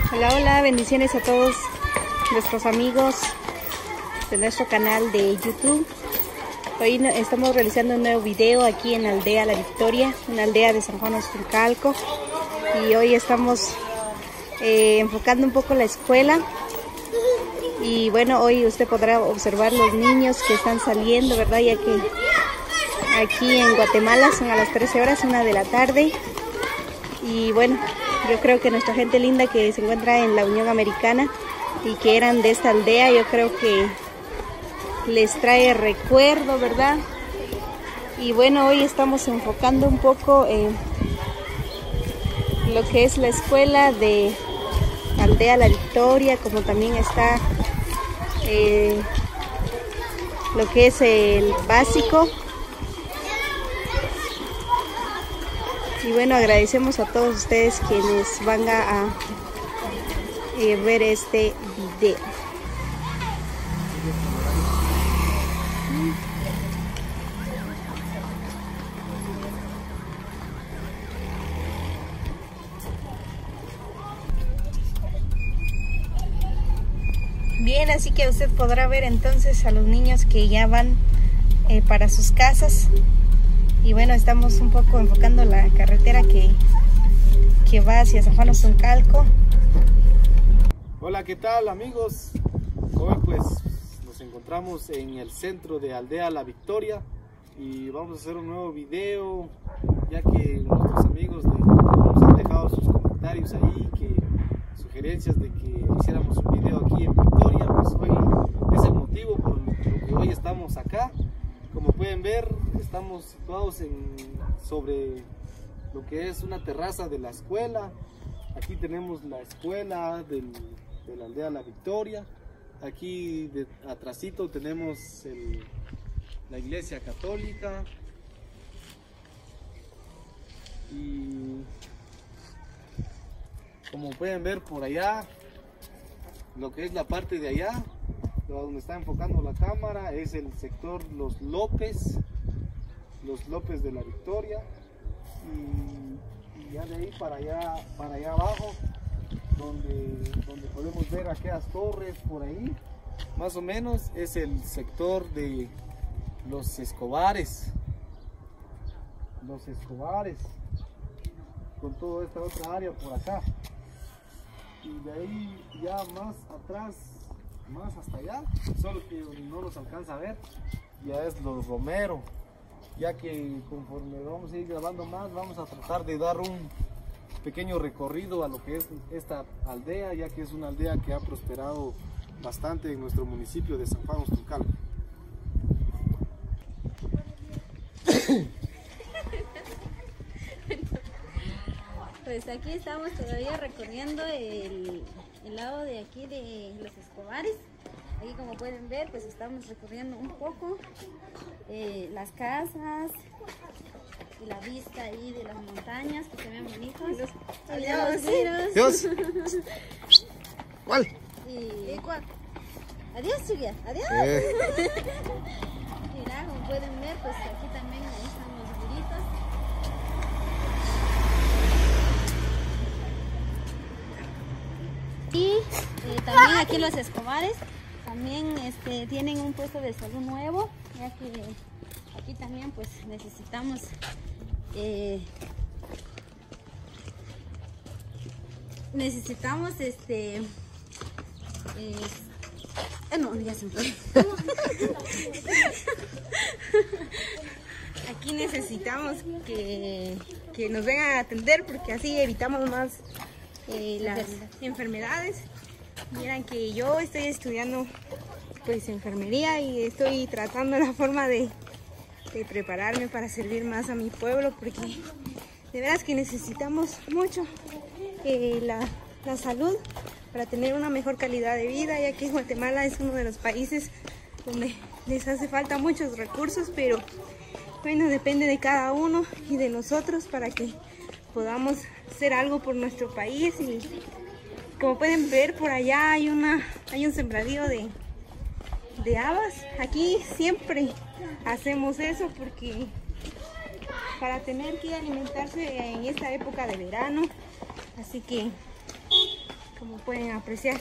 Hola, hola, bendiciones a todos nuestros amigos de nuestro canal de YouTube. Hoy estamos realizando un nuevo video aquí en la aldea La Victoria, una aldea de San Juan Ostuncalco. Y hoy estamos enfocando un poco la escuela. Y bueno, hoy usted podrá observar los niños que están saliendo, ¿verdad? Ya que aquí en Guatemala son a las 13 horas, 1 de la tarde. Y bueno, yo creo que nuestra gente linda que se encuentra en la Unión Americana y que eran de esta aldea, yo creo que les trae recuerdo, ¿verdad? Y bueno, hoy estamos enfocando un poco en lo que es la escuela de Aldea La Victoria, como también está lo que es el básico. Y bueno, agradecemos a todos ustedes quienes van a ver este video. Bien, así que usted podrá ver entonces a los niños que ya van para sus casas. Y bueno, estamos un poco enfocando la carretera que va hacia San Juan Ostuncalco. Hola, ¿qué tal amigos? Hoy pues nos encontramos en el centro de Aldea La Victoria y vamos a hacer un nuevo video, ya que nuestros amigos de YouTube nos han dejado sus comentarios ahí, sugerencias de que hiciéramos un video aquí en Victoria. Pues hoy es el motivo por lo que hoy estamos acá. Como pueden ver, estamos situados sobre lo que es una terraza de la escuela. Aquí tenemos la escuela de la aldea La Victoria. Aquí atrásito tenemos la iglesia católica. Y como pueden ver por allá, lo que es la parte de allá, donde está enfocando la cámara, es el sector Los López de La Victoria. Y ya de ahí para allá abajo, donde podemos ver aquellas torres por ahí, más o menos es el sector de Los Escobares, con toda esta otra área por acá. Y de ahí ya más atrás, más hasta allá, solo que no nos alcanza a ver, ya es Los Romero. Ya que conforme vamos a ir grabando más, vamos a tratar de dar un pequeño recorrido a lo que es esta aldea, ya que es una aldea que ha prosperado bastante en nuestro municipio de San Juan Ostuncalco. Pues aquí estamos todavía recorriendo el lado de aquí de Los Escobares. Aquí, como pueden ver, pues estamos recorriendo un poco las casas y la vista ahí de las montañas que se ven bonitos. Adiós. Adiós. ¿Cuál? ¿Cuál? Adiós, chiquillas. Adiós. Mira, como pueden ver, pues aquí también están los guritos. Y también aquí en Los Escobares también tienen un puesto de salud nuevo, ya que aquí también pues necesitamos no, ya se me fue. Aquí necesitamos que nos vengan a atender, porque así evitamos más las enfermedades. Miren que yo estoy estudiando pues enfermería y estoy tratando la forma de prepararme para servir más a mi pueblo, porque de veras que necesitamos mucho la salud para tener una mejor calidad de vida, ya que Guatemala es uno de los países donde les hace falta muchos recursos, pero bueno, depende de cada uno y de nosotros para que podamos hacer algo por nuestro país. Y como pueden ver, por allá hay un sembradío de habas. Aquí siempre hacemos eso porque para tener que alimentarse en esta época de verano, así que como pueden apreciar.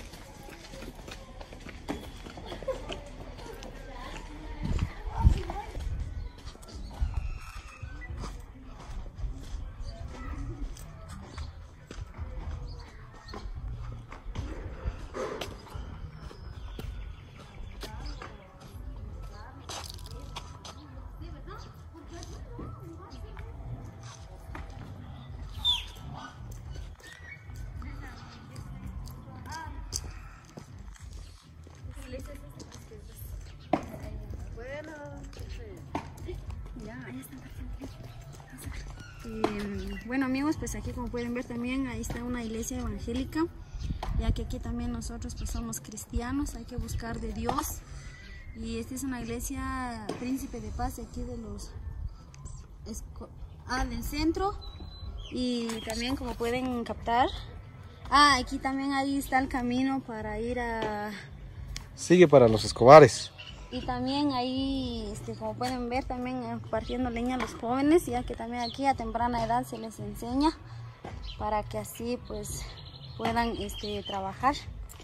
Bueno amigos, pues aquí como pueden ver también ahí está una iglesia evangélica, ya que aquí también nosotros pues somos cristianos, hay que buscar de Dios. Y esta es una iglesia Príncipe de Paz de aquí de del centro. Y también como pueden captar, aquí también ahí está el camino para ir a... Sigue para los Escobares. Y también ahí, como pueden ver, también partiendo leña a los jóvenes, ya que también aquí a temprana edad se les enseña para que así pues puedan trabajar.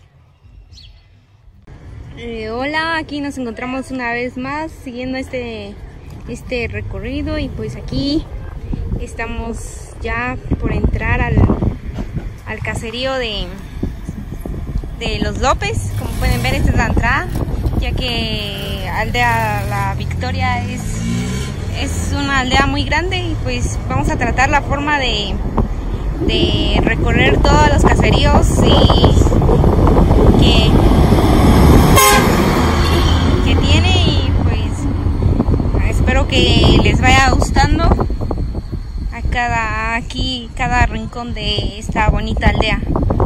Hola, aquí nos encontramos una vez más siguiendo este recorrido y pues aquí estamos ya por entrar al caserío de los López. Como pueden ver, esta es la entrada, ya que Aldea La Victoria es una aldea muy grande y pues vamos a tratar la forma de recorrer todos los caseríos que tiene, y pues espero que les vaya gustando cada rincón de esta bonita aldea.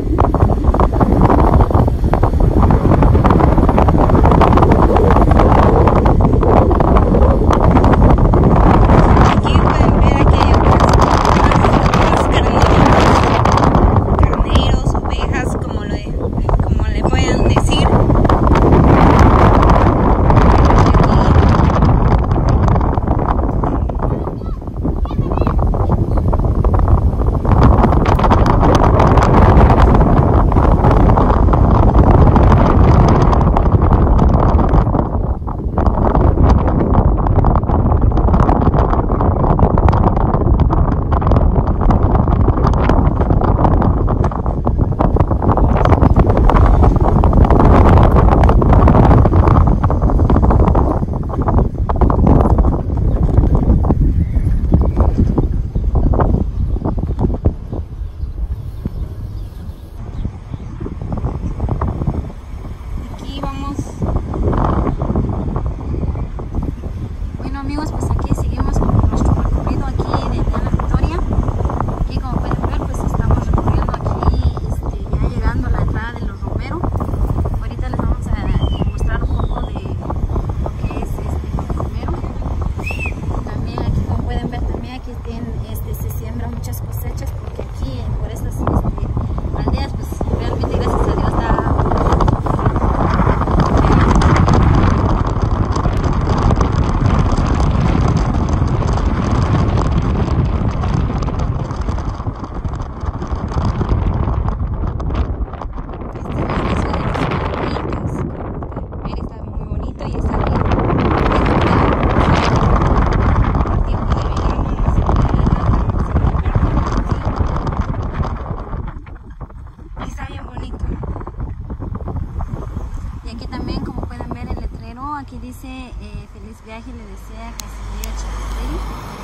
Aquí dice feliz viaje, le desea Casería Chapapel.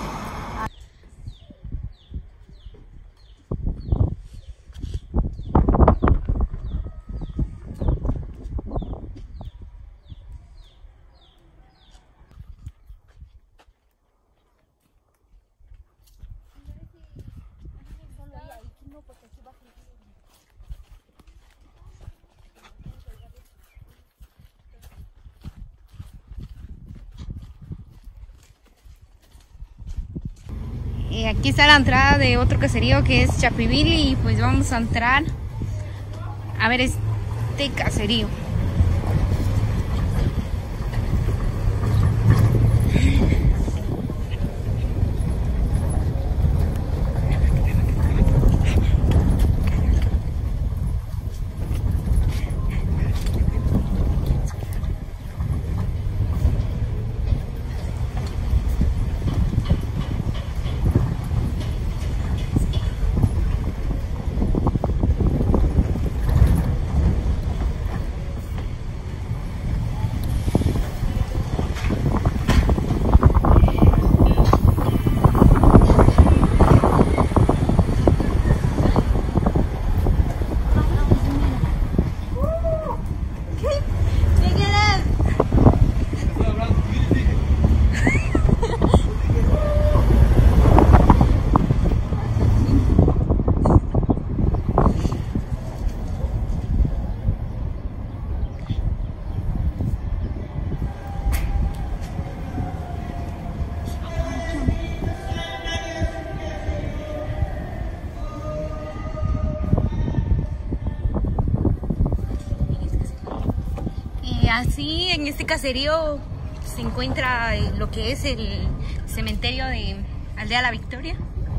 Aquí está la entrada de otro caserío que es Chapivili, y pues vamos a entrar a ver este caserío. así en este caserío se encuentra lo que es el cementerio de Aldea La Victoria.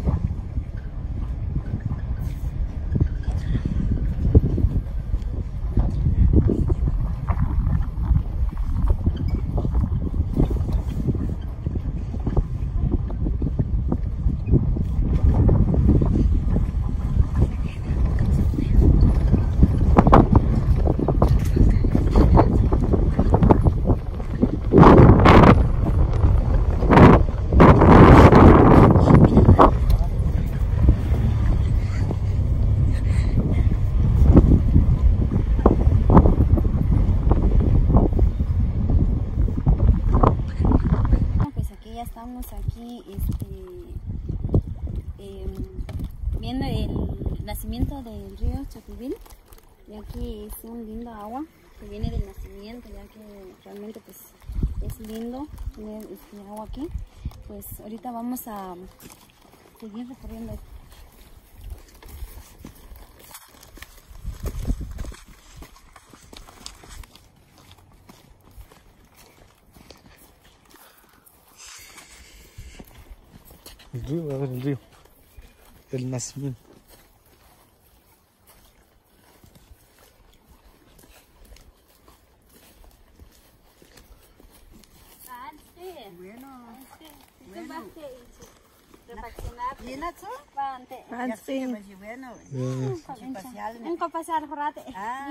Aquí viendo el nacimiento del río Chapibil, y aquí es un lindo agua que viene del nacimiento, ya que realmente pues es lindo tener este agua aquí. Pues ahorita vamos a seguir recorriendo esto. El río, a ver el río, el nacimiento. Engkau pasar horate.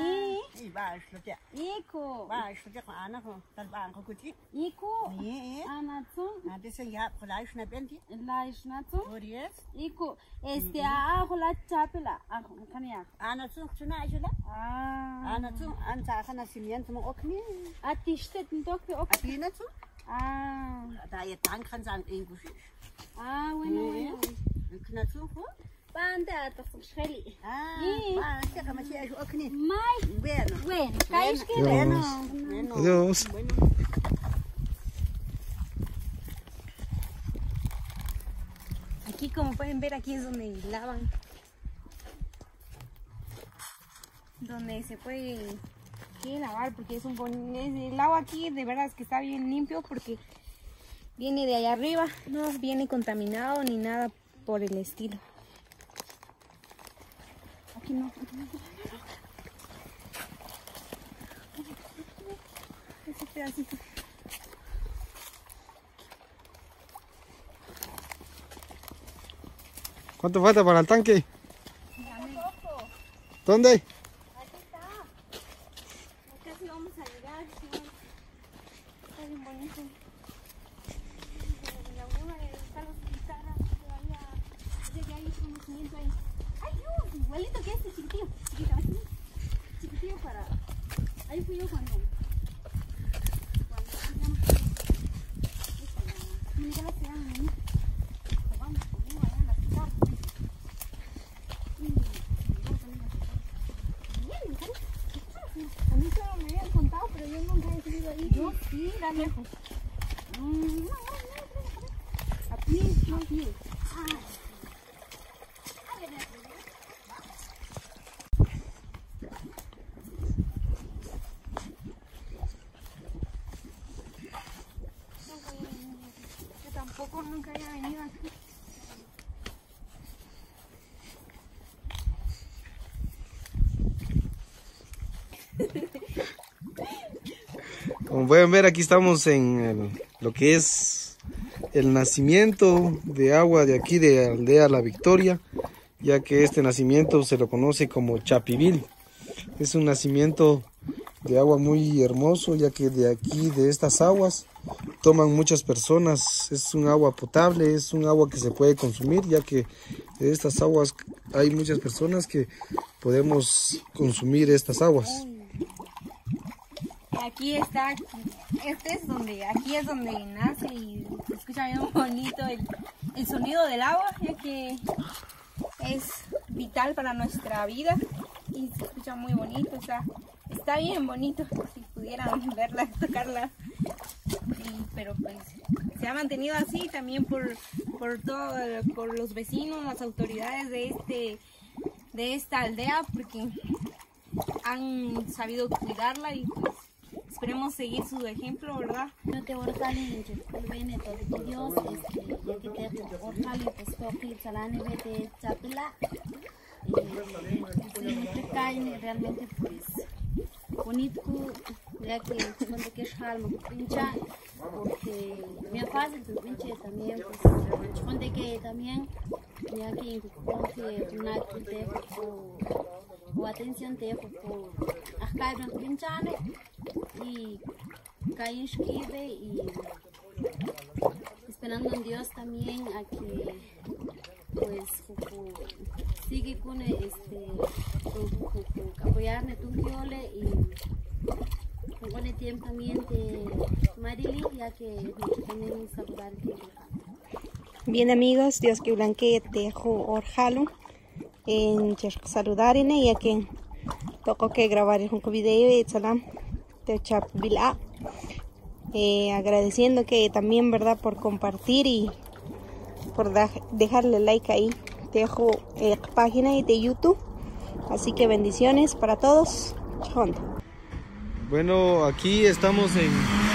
Iku. Anatsun. Laishnatsun. Iku. Hola chapela. Kania. Anatsun tuna ajula. Anatsun anta nacimiento mo okni. Atishtet ndokpi ok. Atinatsun. Da je dan kan zijn English. Bueno. Knatsun ho? Bande atas scheli. Zeg maar je is ook niet. Mai. Bueno. Kaish que Bueno. Adiós. Aquí, como pueden ver, aquí es donde lavan, donde se puede lavar, porque es el agua aquí de verdad es que está bien limpio, porque viene de allá arriba, no viene contaminado ni nada por el estilo. Aquí no. Ese pedacito. ¿Cuánto falta para el tanque? ¿Dónde? Aquí está. Casi vamos a llegar. Está bien bonito. La laguna está los guitarras todavía. Desde ahí hay conocimiento ahí. ¡Ay, Dios! Igualito que este chiquitillo. Chiquitillo para. Ahí fui yo cuando. Mira la ciudad, niña. Vamos conmigo allá en la ciudad. A mí solo me habían contado, pero yo nunca he subido ahí. Yo sí, da lejos. A pie, a pie. Yo tampoco nunca había venido aquí. Como pueden ver, aquí estamos en lo que es el nacimiento de agua de aquí de Aldea La Victoria, ya que este nacimiento se lo conoce como Chapibil. Es un nacimiento de agua muy hermoso, ya que de aquí, de estas aguas, toman muchas personas. Es un agua potable, es un agua que se puede consumir, ya que de estas aguas hay muchas personas que podemos consumir estas aguas. Aquí está, aquí es donde nace y se escucha bien bonito el sonido del agua, ya que es vital para nuestra vida y se escucha muy bonito, está bien bonito, si pudieran verla, tocarla, pero pues se ha mantenido así también por los vecinos, las autoridades de esta aldea, porque han sabido cuidarla y pues esperemos seguir su ejemplo, ¿verdad? No te orjali, viene todo Dios, te orjali, pues toqui, salane, vete, chapela. Y sí, te caen realmente, pues, bonito, ya que cuando que es alma, pincha, porque me hace el pinche también, pues, cuando que también, ya que una o atención te por acá en pinchane y caen esquive y esperando en Dios también a que pues sigue con apoyarme tu viole y con el tiempo también de Marily, ya que también saludar el tiempo. Bien amigos, Dios que blanquee te orjalo en saludar ya que toco que grabar un video y salam te chapila agradeciendo que también verdad por compartir y por dejarle like ahí. Te dejo página de YouTube, así que bendiciones para todos. Chao. Bueno, aquí estamos en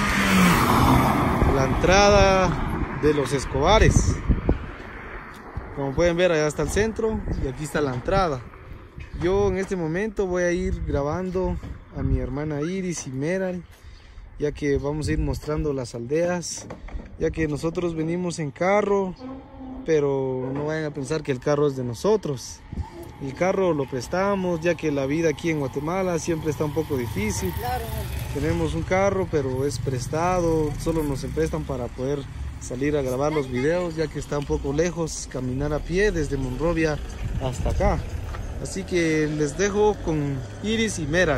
la entrada de los Escobares. Como pueden ver, allá está el centro y aquí está la entrada. Yo en este momento voy a ir grabando a mi hermana Iris y Meral, ya que vamos a ir mostrando las aldeas, ya que nosotros venimos en carro, pero no vayan a pensar que el carro es de nosotros. El carro lo prestamos, ya que la vida aquí en Guatemala siempre está un poco difícil. Tenemos un carro, pero es prestado, solo nos prestan para poder salir a grabar los videos, ya que está un poco lejos caminar a pie desde Monrovia hasta acá. Así que les dejo con Iris y Meral.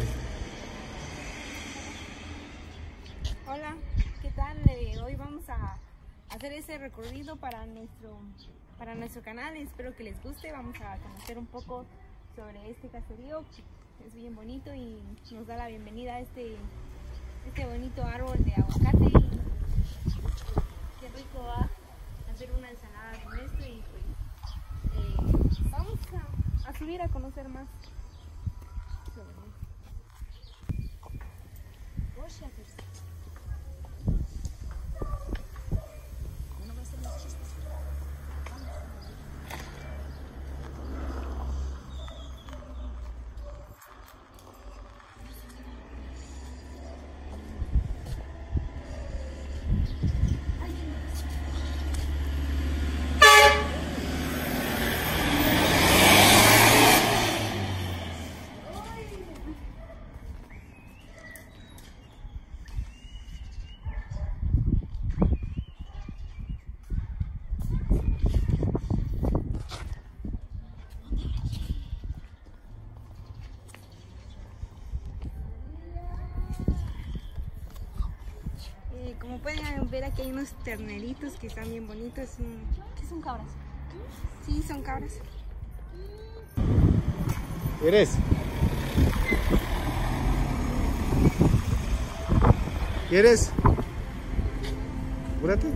Hola, ¿qué tal? Hoy vamos a hacer ese recorrido para nuestro canal. Espero que les guste. Vamos a conocer un poco sobre este caserío. Es bien bonito y nos da la bienvenida a este bonito árbol de aguacate. Qué rico va a hacer una ensalada con esto y pues vamos a subir a conocer más sobre como pueden ver, aquí hay unos terneritos que están bien bonitos. ¿Qué son cabras? Sí, son cabras. ¿Quieres? ¿Quieres? Apúrate.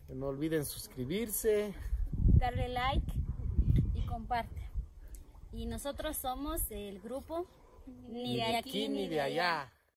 No olviden suscribirse, darle like y comparte. Y nosotros somos el grupo ni de aquí ni de allá.